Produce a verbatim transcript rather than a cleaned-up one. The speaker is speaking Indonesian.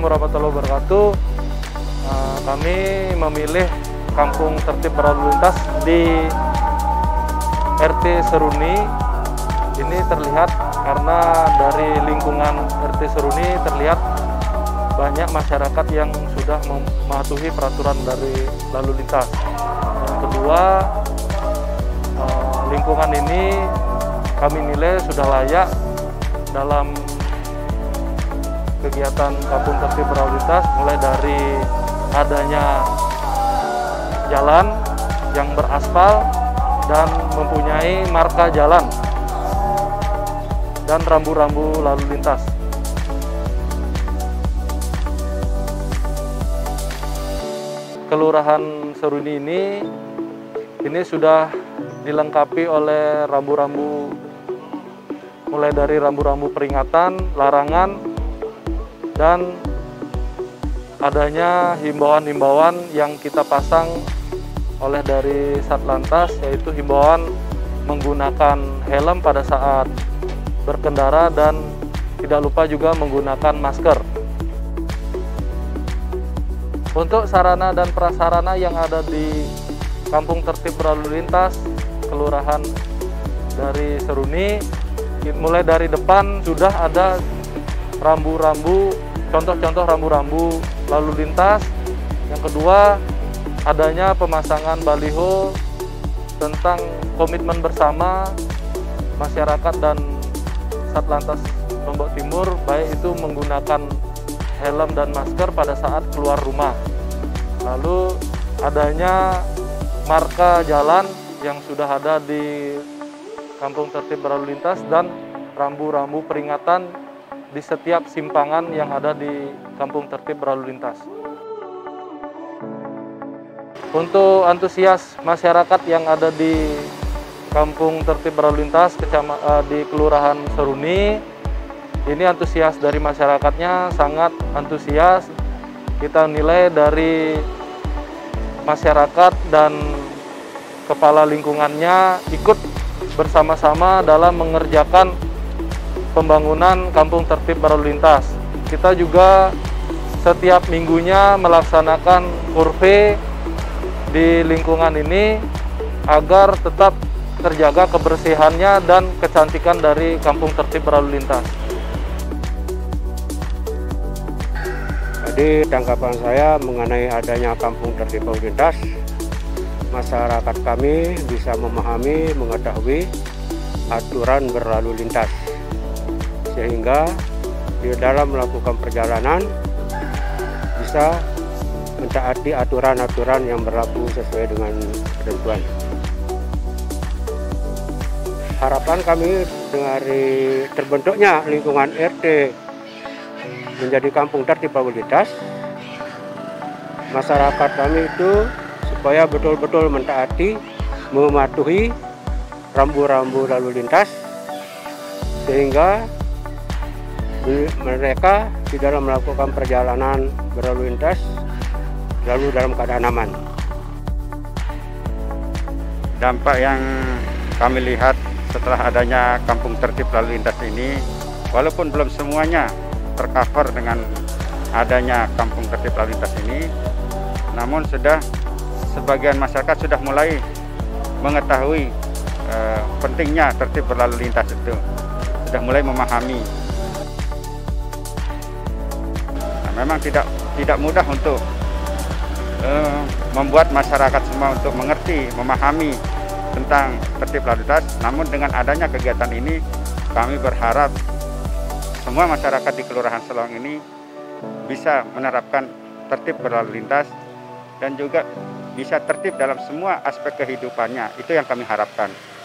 warahmatullahi wabarakatuh. Uh, kami memilih kampung tertib berlalu lintas di R T Seruni. Ini terlihat karena dari lingkungan R T Seruni terlihat banyak masyarakat yang sudah mematuhi peraturan dari lalu lintas. Yang kedua, uh, lingkungan ini kami nilai sudah layak dalam kegiatan kampung tertib berlalu lintas, mulai dari adanya jalan yang beraspal dan mempunyai marka jalan dan rambu-rambu lalu lintas. Kelurahan Seruni ini ini sudah dilengkapi oleh rambu-rambu, mulai dari rambu-rambu peringatan, larangan, dan adanya himbauan-himbauan yang kita pasang oleh dari Satlantas, yaitu himbauan menggunakan helm pada saat berkendara dan tidak lupa juga menggunakan masker. Untuk sarana dan prasarana yang ada di kampung tertib berlalu lintas kelurahan dari Seruni, mulai dari depan sudah ada rambu-rambu, contoh-contoh rambu-rambu lalu lintas. Yang kedua, adanya pemasangan baliho tentang komitmen bersama masyarakat dan Satlantas Lombok Timur, baik itu menggunakan helm dan masker pada saat keluar rumah. Lalu adanya marka jalan yang sudah ada di kampung tertib berlalu lintas dan rambu-rambu peringatan di setiap simpangan yang ada di kampung tertib berlalu lintas. Untuk antusias masyarakat yang ada di kampung tertib berlalu lintas di Kelurahan Seruni, ini antusias dari masyarakatnya sangat antusias. Kita nilai dari masyarakat dan kepala lingkungannya ikut bersama-sama dalam mengerjakan pembangunan kampung tertib berlalu lintas. Kita juga setiap minggunya melaksanakan survei di lingkungan ini agar tetap terjaga kebersihannya dan kecantikan dari kampung tertib berlalu lintas. Jadi tanggapan saya mengenai adanya kampung tertib berlalu lintas, masyarakat kami bisa memahami, mengetahui aturan berlalu lintas, sehingga di dalam melakukan perjalanan bisa mentaati aturan-aturan yang berlaku sesuai dengan ketentuan. Harapan kami dari terbentuknya lingkungan R T menjadi kampung tertib berlalu lintas, masyarakat kami itu supaya betul-betul mentaati, mematuhi rambu-rambu lalu lintas, sehingga mereka di dalam melakukan perjalanan berlalu lintas selalu dalam keadaan aman. Dampak yang kami lihat setelah adanya kampung tertib lalu lintas ini, walaupun belum semuanya tercover dengan adanya kampung tertib lalu lintas ini, namun sudah sebagian masyarakat sudah mulai mengetahui eh, pentingnya tertib berlalu lintas itu, sudah mulai memahami. Nah, memang tidak tidak mudah untuk eh, membuat masyarakat semua untuk mengerti, memahami tentang tertib lalu lintas. Namun dengan adanya kegiatan ini, kami berharap semua masyarakat di Kelurahan Selong ini bisa menerapkan tertib berlalu lintas dan juga bisa tertib dalam semua aspek kehidupannya. Itu yang kami harapkan.